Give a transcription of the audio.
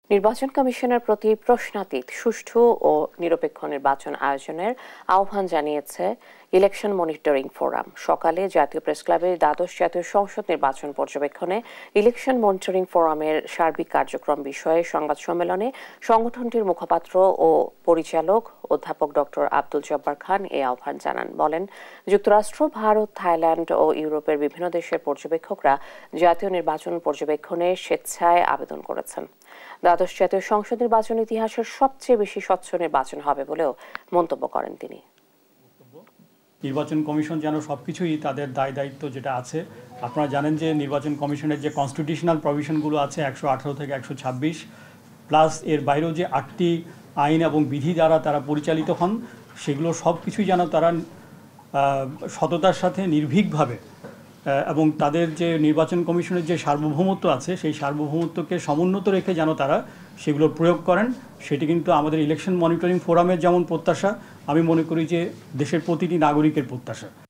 নির্বাচন কমিশনের প্রতি প্রশ্নাতীত সুষ্ঠু ও নিরপেক্ষ নির্বাচন আয়োজনের আহ্বান জানিয়েছে ইলেকশন মনিটরিং ফোরাম। সকালে জাতীয় প্রেসক্লাবে দ্বাদশ জাতীয় সংসদ নির্বাচন পর্যবেক্ষণে ইলেকশন মনিটরিং ফোরামের সার্বিক কার্যক্রম বিষয়ে সংবাদ সম্মেলনে সংগঠনটির মুখপাত্র ও পরিচালক অধ্যাপক ডক্টর আব্দুল জব্বার খান এই আহ্বান জানান। বলেন, যুক্তরাষ্ট্র, ভারত, থাইল্যান্ড ও ইউরোপের বিভিন্ন দেশের পর্যবেক্ষকরা জাতীয় নির্বাচন পর্যবেক্ষণে স্বেচ্ছায় আবেদন করেছেন। দ্বাদশ জাতীয় সংসদ নির্বাচন ইতিহাসের সবচেয়ে বেশি স্বচ্ছ নির্বাচন হবে বলেও মন্তব্য করেন তিনি। নির্বাচন কমিশন যেন সবকিছুই তাদের দায় দায়িত্ব যেটা আছে, আপনারা জানেন যে নির্বাচন কমিশনের যে কনস্টিটিউশনাল প্রভিশনগুলো আছে 118 থেকে 126 প্লাস এর বাইরেও যে 8টি আইন এবং বিধি দ্বারা তারা পরিচালিত হন, সেগুলো সব কিছুই যেন তারা সততার সাথে নির্ভীকভাবে এবং তাদের যে নির্বাচন কমিশনের যে সার্বভৌমত্ব আছে সেই সার্বভৌমত্বকে সমুন্নত রেখে যেন তারা সেগুলোর প্রয়োগ করেন, সেটি কিন্তু আমাদের ইলেকশন মনিটরিং ফোরামের যেমন প্রত্যাশা, আমি মনে করি যে দেশের প্রতিটি নাগরিকের প্রত্যাশা।